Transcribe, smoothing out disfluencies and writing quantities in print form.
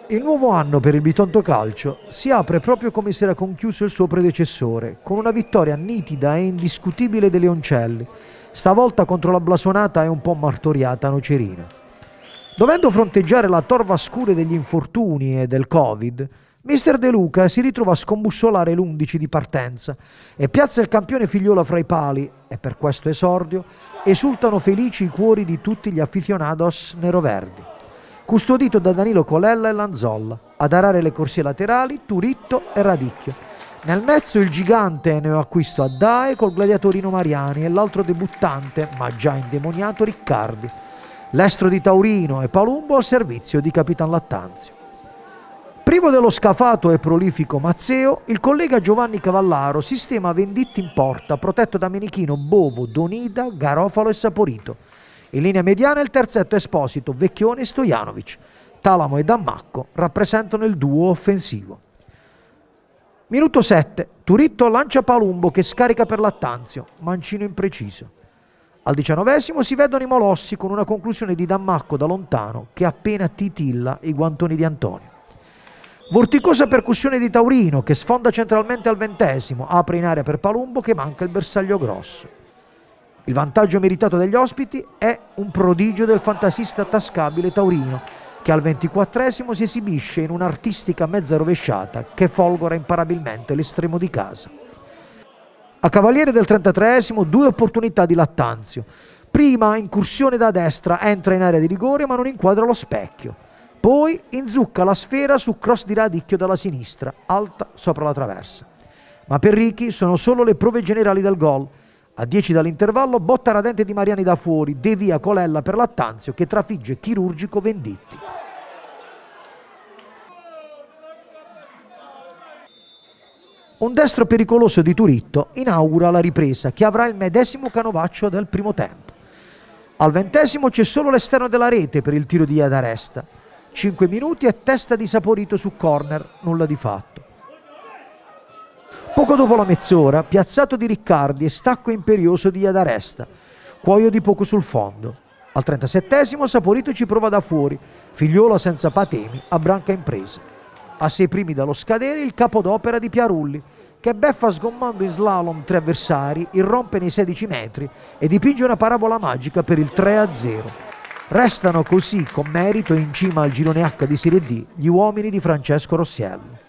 Il nuovo anno per il Bitonto Calcio si apre proprio come si era conchiuso il suo predecessore, con una vittoria nitida e indiscutibile dei Leoncelli, stavolta contro la blasonata e un po' martoriata Nocerina. Dovendo fronteggiare la torva scure degli infortuni e del Covid, mister De Luca si ritrova a scombussolare l'11 di partenza e piazza il campione figliolo fra i pali e per questo esordio esultano felici i cuori di tutti gli aficionados neroverdi. Custodito da Danilo Colella e Lanzolla, ad arare le corsie laterali Turitto e Radicchio. Nel mezzo il gigante neoacquisto Addae col gladiatorino Mariani e l'altro debuttante, ma già indemoniato, Riccardi. L'estro di Taurino e Palumbo al servizio di Capitan Lattanzio. Privo dello scafato e prolifico Mazzeo, il collega Giovanni Cavallaro sistema Venditti in porta, protetto da Menichino, Bovo, Donida, Garofalo e Saporito. In linea mediana il terzetto Esposito, Vecchione e Stojanovic. Talamo e Dammacco rappresentano il duo offensivo. Minuto 7. Turitto lancia Palumbo che scarica per Lattanzio, mancino impreciso. Al 19esimo si vedono i Molossi con una conclusione di Dammacco da lontano che appena titilla i guantoni di Antonio. Vorticosa percussione di Taurino che sfonda centralmente al 20esimo, apre in area per Palumbo che manca il bersaglio grosso. Il vantaggio meritato degli ospiti è un prodigio del fantasista tascabile Taurino, che al 24esimo si esibisce in un'artistica mezza rovesciata che folgora imparabilmente l'estremo di casa. A cavaliere del 33esimo due opportunità di Lattanzio. Prima incursione da destra, entra in area di rigore ma non inquadra lo specchio. Poi inzucca la sfera su cross di Radicchio dalla sinistra, alta sopra la traversa. Ma per Ricky sono solo le prove generali del gol. A 10 dall'intervallo, botta radente di Mariani da fuori, devia Colella per Lattanzio che trafigge chirurgico Venditti. Un destro pericoloso di Turitto inaugura la ripresa che avrà il medesimo canovaccio del primo tempo. Al 20esimo c'è solo l'esterno della rete per il tiro di Iadaresta. 5 minuti e testa di Saporito su corner, nulla di fatto. Poco dopo la mezz'ora, piazzato di Riccardi e stacco imperioso di Iadaresta, cuoio di poco sul fondo. Al 37esimo Saporito ci prova da fuori, figliolo senza patemi, a branca impresa. A 6 primi dallo scadere il capodopera di Piarulli, che beffa sgommando in slalom 3 avversari, irrompe nei 16 metri e dipinge una parabola magica per il 3-0. Restano così con merito in cima al girone H di Serie D gli uomini di Francesco Rossiello.